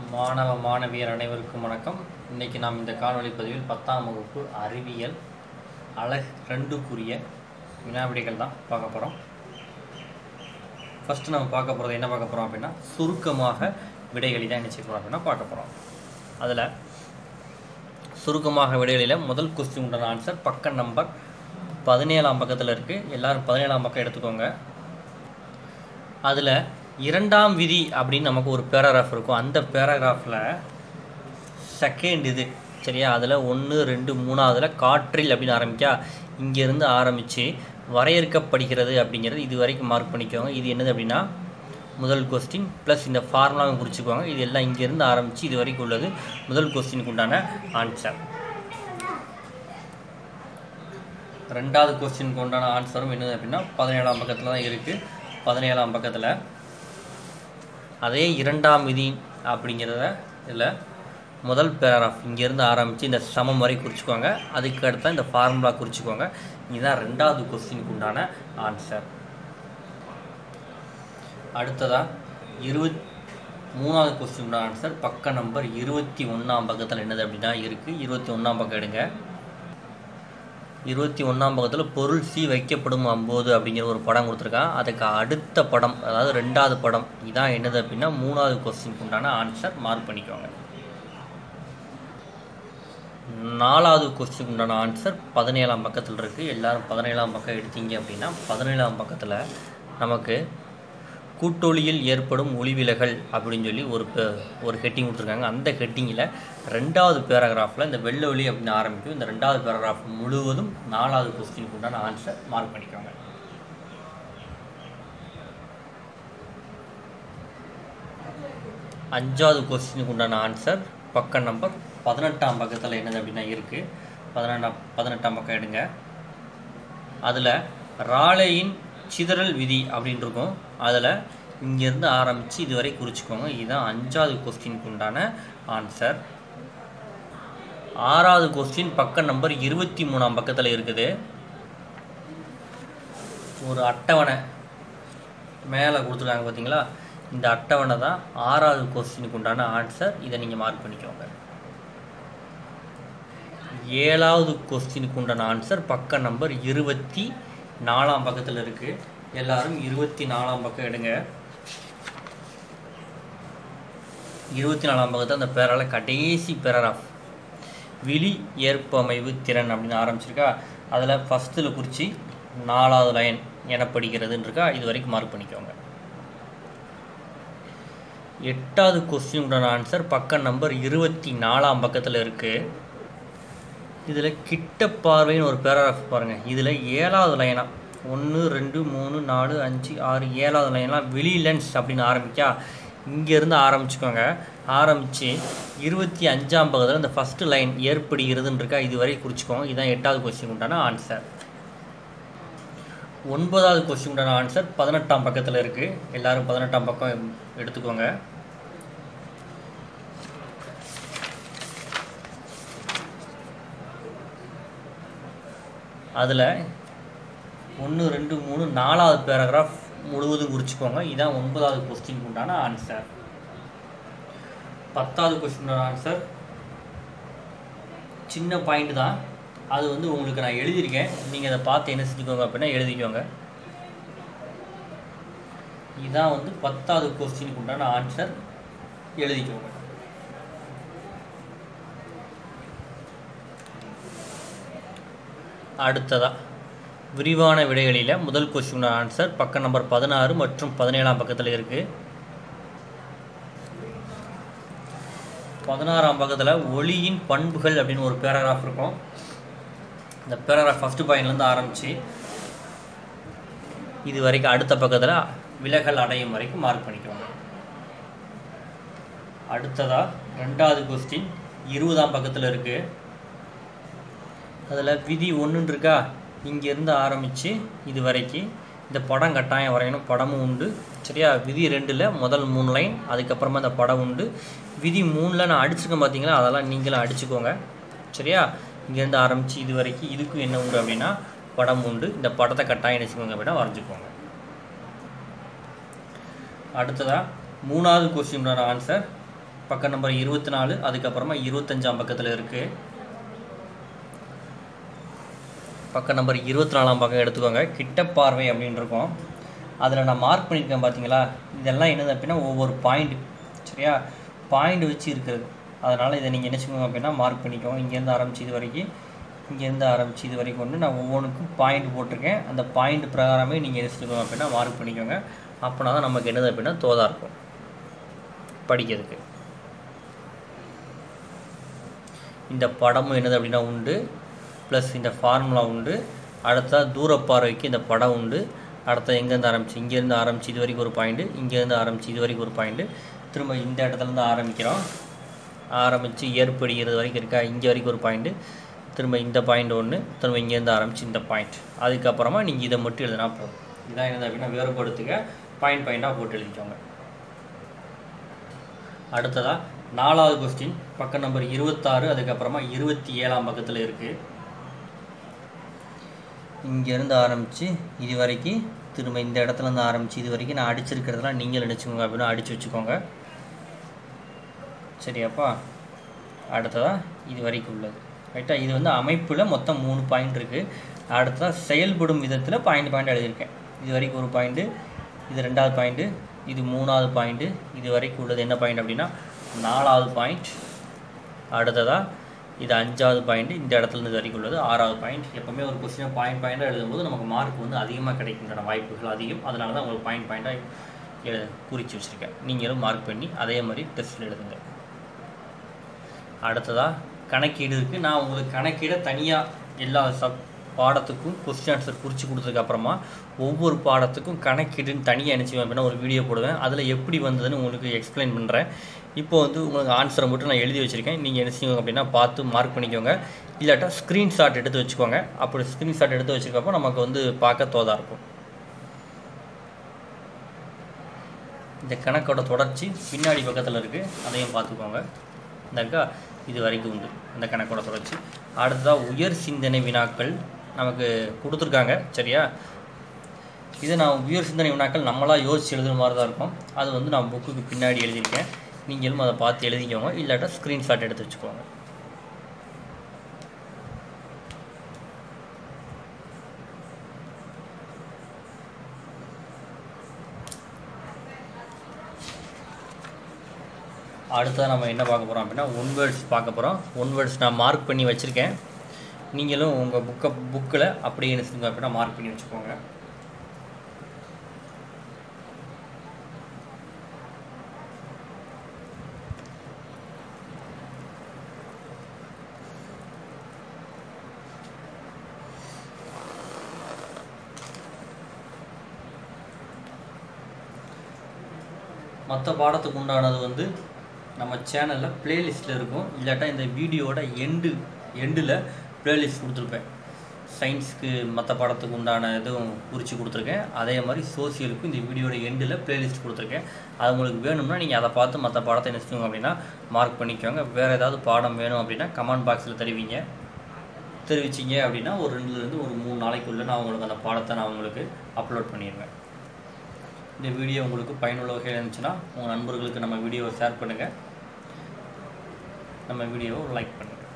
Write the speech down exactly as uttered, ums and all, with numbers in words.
மாணவ மாணவியர் அனைவருக்கும் வணக்கம். இன்றைக்கி நாம் இந்த காணொளி பதிவில் பத்தாம் வகுப்பு அறிவியல் அழகு ரெண்டுக்குரிய வினாவிடைகள் தான் பார்க்க போகிறோம். ஃபஸ்ட்டு நம்ம பார்க்க போகிறது என்ன பார்க்க போகிறோம் அப்படின்னா சுருக்கமாக விடைகளை தான் என்ன செய்ய போகிறோம் அப்படின்னா பார்க்க போகிறோம். அதில் சுருக்கமாக விடைகளில் முதல் கொஸ்டின் உண்டான ஆன்சர் பக்கம் நம்பர் பதினேழாம் பக்கத்தில் இருக்குது. எல்லோரும் பதினேழாம் பக்கம் எடுத்துக்கோங்க. அதில் இரண்டாம் விதி அப்படின்னு நமக்கு ஒரு பேராகிராஃப் இருக்கும். அந்த பேராகிராஃபில் செகண்ட் இது சரியா, அதில் ஒன்று ரெண்டு மூணாவதில் காற்றில் அப்படின்னு ஆரம்பிக்கா, இங்கேருந்து ஆரம்பித்து வரையறுக்கப்படுகிறது அப்படிங்கிறது இது வரைக்கும் மார்க் பண்ணிக்கோங்க. இது என்னது அப்படின்னா முதல் கொஸ்டின் ப்ளஸ் இந்த ஃபார்முலாவும் குறிச்சிக்கோங்க. இது எல்லாம் இங்கேருந்து ஆரம்பித்து இது வரைக்கும் உள்ளது முதல் கொஸ்டினுக்கு உண்டான ஆன்சர். ரெண்டாவது கொஸ்டினுக்கு உண்டான ஆன்சரும் என்னது அப்படின்னா பதினேழாம் பக்கத்தில் தான் இருக்குது. பதினேழாம் பக்கத்தில் அதே இரண்டாம் விதி அப்படிங்கிறத இதில் முதல் பேராகிராஃப் இங்கேருந்து ஆரம்பித்து இந்த சமம் வரை குறிச்சிக்கோங்க. அதுக்கு அடுத்த இந்த ஃபார்முலா குறிச்சிக்கோங்க. இதுதான் ரெண்டாவது கொஸ்டினுக்கு உண்டான ஆன்சர். அடுத்ததாக இருபத் மூணாவது கொஸ்டின் உண்டான ஆன்சர் பக்க நம்பர் இருபத்தி ஒன்றாம் பக்கத்தில் என்னது அப்படின்னா இருக்குது. இருபத்தி ஒன்றாம் பக்கம் எடுங்க. இருபத்தி ஒன்றாம் பக்கத்தில் பொருள் சி வைக்கப்படும் அம்போது அப்படிங்கிற ஒரு படம் கொடுத்துருக்கான். அதுக்கு அடுத்த படம் அதாவது ரெண்டாவது படம் இதான் என்னது அப்படின்னா மூணாவது கொஸ்டினுக்கு உண்டான ஆன்சர் மார்க் பண்ணிக்கோங்க. நாலாவது கொஸ்டினுக்கு உண்டான ஆன்சர் பதினேழாம் பக்கத்தில் இருக்குது. எல்லோரும் பதினேழாம் பக்கம் எடுத்தீங்க அப்படின்னா பதினேழாம் பக்கத்தில் நமக்கு கூட்டொலியில் ஏற்படும் ஒளிவிலகல் அப்படின்னு சொல்லி ஒரு ஒரு ஹெட்டிங் கொடுத்துருக்காங்க. அந்த ஹெட்டிங்கில் ரெண்டாவது பேராகிராஃபில் இந்த வெள்ளை ஒளி அப்படின்னு ஆரம்பிக்கும். இந்த ரெண்டாவது பேராகிராஃப் முழுவதும் நாலாவது கொஸ்டினுக்கு உண்டான ஆன்சர் மார்க் பண்ணிக்கோங்க. அஞ்சாவது கொஸ்டினுக்கு உண்டான ஆன்சர் பக்கம் நம்பர் பதினெட்டாம் பக்கத்தில் என்னது அப்படின்னா இருக்குது. பதினெட்டாம் பதினெட்டாம் பக்கம் எடுங்க. அதில் ராலேயின் சிதறல் விதி அப்படின்னு இருக்கும். அதில் இங்கேருந்து ஆரம்பித்து இதுவரை குறிச்சிக்கோங்க. இதுதான் அஞ்சாவது கொஸ்டினுக்கு உண்டான ஆன்சர். ஆறாவது கொஸ்டின் பக்கம் நம்பர் இருபத்தி மூணாம் பக்கத்தில் இருக்குது. ஒரு அட்டவணை மேலே கொடுத்துருக்காங்க பார்த்தீங்களா, இந்த அட்டவணை தான் ஆறாவது கொஸ்டினுக்கு உண்டான ஆன்சர். இதை நீங்கள் மார்க் பண்ணிக்கோங்க. ஏழாவது கொஸ்டினுக்கு உண்டான ஆன்சர் பக்கம் நம்பர் இருபத்தி நாலாம் பக்கத்தில் இருக்குது. எல்லாரும் இருபத்தி நாலாம் பக்கம் எடுங்க. இருபத்தி நாலாம் பக்கத்தில் அந்த பேரால கடைசி பேராகிராஃப் விழி ஏற்பமைவு திறன் அப்படின்னு ஆரம்பிச்சிருக்கா. அதில் ஃபஸ்ட்டில் குறித்து நாலாவது லைன் எனப்படுகிறதுன்னு இருக்கா. இது வரைக்கும் மார்க் பண்ணிக்கோங்க. எட்டாவது கொஸ்டின் உண்டான ஆன்சர் பக்கம் நம்பர் இருபத்தி நாலாம் பக்கத்தில் இருக்குது. இதில் கிட்ட பார்வைன்னு ஒரு பேராகிராஃப் பாருங்கள். இதில் ஏழாவது லைனாக ஒன்று ரெண்டு மூணு நாலு அஞ்சு ஆறு ஏழாவது லைன்லாம் விழி லென்ஸ் அப்படின்னு ஆரம்பிக்கா, இங்கேருந்து ஆரம்பிச்சுக்கோங்க. ஆரம்பித்து இருபத்தி அஞ்சாம் பக்கத்தில் இந்த ஃபஸ்ட்டு லைன் ஏற்படுகிறதுன்னு இருக்கா. இது வரை குறிச்சிக்கோங்க. இதுதான் எட்டாவது கொஸ்டின் உண்டான ஆன்சர். ஒன்பதாவது கொஸ்டின் உண்டான ஆன்சர் பதினெட்டாம் பக்கத்தில் இருக்குது. எல்லோரும் பதினெட்டாம் பக்கம் எடுத்துக்கோங்க. அதில் ஒன்று ரெண்டு மூணு நாலாவது பேராகிராஃப் முழுவதும் குறிச்சிக்கோங்க. இதுதான் ஒன்பதாவது கொஸ்டினுக்கு உண்டான ஆன்சர். பத்தாவது கொஸ்டின் ஆன்சர் சின்ன பாயிண்ட் தான், அது வந்து உங்களுக்கு நான் எழுதியிருக்கேன். நீங்கள் அதை பார்த்து என்ன செஞ்சுக்கோங்க அப்படின்னா எழுதிக்கோங்க. இதுதான் வந்து பத்தாவது கொஸ்டினுக்கு உண்டான ஆன்சர், எழுதிக்கோங்க. அடுத்ததா விரிவான விடைகளில் முதல் கொஸ்டின் ஆன்சர் பக்கம் நம்பர் பதினாறு மற்றும் பதினேழாம் பக்கத்தில் இருக்குது. பதினாறாம் பக்கத்தில் ஒளியின் பண்புகள் அப்படின்னு ஒரு பேராகிராஃப் இருக்கும். இந்த பேராகிராஃப் ஃபஸ்ட்டு பாயிண்ட்லேருந்து ஆரம்பித்து இது வரைக்கும் அடுத்த பக்கத்தில் விலகல் அடையும் வரைக்கும் மார்க் பண்ணிக்கோங்க. அடுத்ததாக ரெண்டாவது கொஸ்டின் இருபதாம் பக்கத்தில் இருக்குது. அதில் விதி ஒன்றுன்னு இருக்கா, இங்கேருந்து ஆரம்பித்து இது வரைக்கும் இந்த படம் கட்டாயம் வரையணும். படமும் உண்டு சரியா. விதி ரெண்டில் முதல் மூணு லைன், அதுக்கப்புறமா இந்த படம் உண்டு. விதி மூணில் நான் அடிச்சுக்கேன் பார்த்தீங்களா, அதெல்லாம் நீங்களும் அடிச்சுக்கோங்க சரியா. இங்கேருந்து ஆரம்பித்து இது வரைக்கும் இதுக்கும் என்ன உண்டு அப்படின்னா படம் உண்டு. இந்த படத்தை கட்டாயம் அடிச்சுக்கோங்க அப்படின்னா வரைஞ்சிக்கோங்க. அடுத்ததாக மூணாவது கொஸ்டினோட ஆன்சர் பக்கம் நம்பர் இருபத்தி நாலு அதுக்கப்புறமா இருபத்தஞ்சாம் பக்கத்தில் இருக்குது. பக்கம் நம்பர் இருபத்தி நாலாம் பக்கம் எடுத்துக்கோங்க. கிட்ட பார்வை அப்படின்னு இருக்கும். அதில் நான் மார்க் பண்ணியிருக்கேன் பார்த்தீங்களா, இதெல்லாம் என்னது அப்படின்னா ஒவ்வொரு பாயிண்ட், சரியா, பாயிண்ட் வச்சு இருக்கிறது. அதனால் இதை நீங்கள் நினச்சிக்கோங்க அப்படின்னா மார்க் பண்ணிக்கோங்க. இங்கேருந்து ஆரம்பிச்சு இது வரைக்கும், இங்கேருந்து ஆரம்பிச்சு இது வரைக்கும் வந்து நான் ஒவ்வொன்றுக்கும் பாயிண்ட் போட்டிருக்கேன். அந்த பாயிண்ட் பிரகாரமே நீங்கள் நினச்சிக்கோங்க அப்படின்னா மார்க் பண்ணிக்கோங்க. அப்படின்னா தான் நமக்கு என்னது அப்படின்னா தோதாக இருக்கும் படிக்கிறதுக்கு. இந்த படமும் என்னது அப்படின்னா உண்டு, ப்ளஸ் இந்த ஃபார்முலா உண்டு. அடுத்தா தூரப்பார்வைக்கு இந்த படம் உண்டு. அடுத்த எங்கேருந்து ஆரம்பிச்சு, இங்கேருந்து ஆரம்பிச்சு இது வரைக்கும் ஒரு பாயிண்ட்டு, இங்கேருந்து ஆரம்பிச்சு இது வரைக்கும் ஒரு பாயிண்ட்டு, திரும்ப இந்த இடத்துலேருந்து ஆரம்பிக்கிறோம், ஆரம்பித்து ஏற்படுகிறது வரைக்கும் இருக்கா, இங்கே வரைக்கும் ஒரு பாயிண்ட்டு, திரும்ப இந்த பாயிண்ட் ஒன்று, திரும்ப இங்கேருந்து ஆரம்பித்து இந்த பாயிண்ட். அதுக்கப்புறமா நீங்கள் இதை மட்டும் எழுதினா போதும். இதான் என்னது அப்படின்னா வேறுபடுத்துக பாயிண்ட் பாயிண்ட்டாக போட்டு எழுதிக்கோங்க. அடுத்ததாக நாலாவது கொஸ்டின் பக்கம் நம்பர் இருபத்தாறு அதுக்கப்புறமா இருபத்தி ஏழாம் பக்கத்தில் இருக்குது. இங்கேருந்து ஆரம்பித்து இது வரைக்கும், திரும்ப இந்த இடத்துலேருந்து ஆரம்பித்து இது வரைக்கும் நான் அடிச்சிருக்கிறதுலாம் நீங்கள் நினச்சிக்கோங்க அப்படின்னா அடித்து வச்சுக்கோங்க. சரியாப்பா. அடுத்ததாக இது வரைக்கும் உள்ளது, ரைட்டா. இது வந்து அமைப்பில் மொத்தம் மூணு பாயிண்ட் இருக்குது. அடுத்ததாக செயல்படும் விதத்தில் பாயிண்ட் பாயிண்ட் எழுதியிருக்கேன். இது வரைக்கும் ஒரு பாயிண்ட்டு, இது ரெண்டாவது பாயிண்ட்டு, இது மூணாவது பாயிண்ட்டு, இது வரைக்கும் உள்ளது என்ன பாயிண்ட் அப்படின்னா நாலாவது பாயிண்ட். அடுத்ததாக இது அஞ்சாவது பாயிண்ட், இந்த இடத்துலேருந்து இது வரைக்கும் உள்ளது ஆறாவது பாயிண்ட். எப்போவுமே ஒரு கொஸ்டினை பாயிண்ட் பாயிண்ட்டாக எழுதும்போது நமக்கு மார்க் வந்து அதிகமாக கிடைக்கின்றன வாய்ப்புகள் அதிகம். அதனால தான் உங்களுக்கு பாயிண்ட் பாயிண்ட்டாக எழு குறித்து வச்சுருக்கேன். நீங்களும் மார்க் பண்ணி அதே மாதிரி டெஸ்ட்டில் எழுதுங்க. அடுத்ததாக கணக்கீடு இருக்குது. நான் உங்களுக்கு கணக்கீடை தனியாக எல்லா சப் பாடத்துக்கும் கொஸ்டின் ஆன்சர் குறித்து கொடுத்ததுக்கப்புறமா ஒவ்வொரு பாடத்துக்கும் கணக்கீடுன்னு தனியாக நினச்சிவேன் அப்படின்னா ஒரு வீடியோ போடுவேன். அதில் எப்படி வந்ததுன்னு உங்களுக்கு எக்ஸ்பிளைன் பண்ணுறேன். இப்போ வந்து உங்களுக்கு ஆன்சரை மட்டும் நான் எழுதி வச்சுருக்கேன். நீங்கள் என்ன செய்யுங்க அப்படின்னா பார்த்து மார்க் பண்ணிக்கோங்க. இல்லாட்டா ஸ்க்ரீன்ஷாட் எடுத்து வச்சுக்கோங்க. அப்படி ஸ்க்ரீன்ஷாட் எடுத்து வச்சுருக்கப்போ நமக்கு வந்து பார்க்க தோதாக இருக்கும். இந்த கணக்கோட தொடர்ச்சி பின்னாடி பக்கத்தில் இருக்குது, அதையும் பார்த்துக்கோங்க. இந்தாக்கா இது வரைக்கும் உண்டு இந்த கணக்கோட தொடர்ச்சி. அடுத்ததாக உயர் சிந்தனை வினாக்கள் நமக்கு கொடுத்துருக்காங்க, சரியா. இது நான் உயர் சிந்தனை வினாக்கள் நம்மளாக யோசிச்சு எழுதுகிற மாதிரி தான் இருக்கும். அது வந்து நான் புக்குக்கு பின்னாடி எழுதியிருக்கேன். நீங்களும் அதை பார்த்து எழுதிக்கோங்க. இல்லாட்டா ஸ்க்ரீன்ஷாட் எடுத்து வச்சுக்கோங்க. அடுத்ததாக நம்ம என்ன பார்க்க போகிறோம் அப்படின்னா ஒன் வேர்ட்ஸ் பார்க்க போகிறோம். ஒன் வேர்ட்ஸ் நான் மார்க் பண்ணி வச்சுருக்கேன். நீங்களும் உங்கள் புக்கை புக்கில் அப்படியே என்ன செய்யுங்க அப்படின்னா மார்க் பண்ணி வச்சுக்கோங்க. மற்ற பாடத்துக்கு உண்டானது வந்து நம்ம சேனலில் ப்ளேலிஸ்ட்டில் இருக்கும். இல்லாட்டா இந்த வீடியோட எண்டு எண்டில் ப்ளேலிஸ்ட் கொடுத்துருப்பேன். சயின்ஸுக்கு மற்ற பாடத்துக்கு உண்டான இதுவும் குறித்து கொடுத்துருக்கேன். அதே மாதிரி சோசியலுக்கும் இந்த வீடியோட எண்டில் ப்ளேலிஸ்ட் கொடுத்துருக்கேன். அது உங்களுக்கு வேணும்னா நீங்கள் அதை பார்த்து மற்ற பாடத்தை என்ன செய்யுங்க அப்படின்னா மார்க் பண்ணிக்கோங்க. வேறு ஏதாவது பாடம் வேணும் அப்படின்னா கமெண்ட் பாக்ஸில் தெரிவிங்க. தெரிவிச்சிங்க அப்படின்னா ஒரு ரெண்டுலேருந்து ஒரு மூணு நாளைக்குள்ளே நான் உங்களுக்கு அந்த பாடத்தை நான் உங்களுக்கு அப்லோட் பண்ணிடுவேன். இந்த வீடியோ உங்களுக்கு பயனுள்ள வகையில் இருந்துச்சுன்னா உங்கள் நண்பர்களுக்கு நம்ம வீடியோவை ஷேர் பண்ணுங்கள். நம்ம வீடியோவை லைக் பண்ணுங்கள்.